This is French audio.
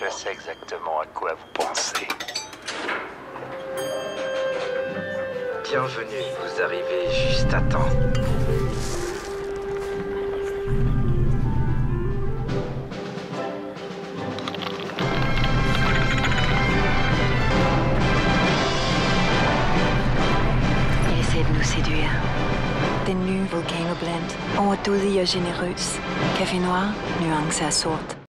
Je sais exactement à quoi vous pensez. Bienvenue, vous arrivez juste à temps. Il essaie de nous séduire. Den nye Volcano Blend. Overdådig og generøs. Café Noir, nuancer sort.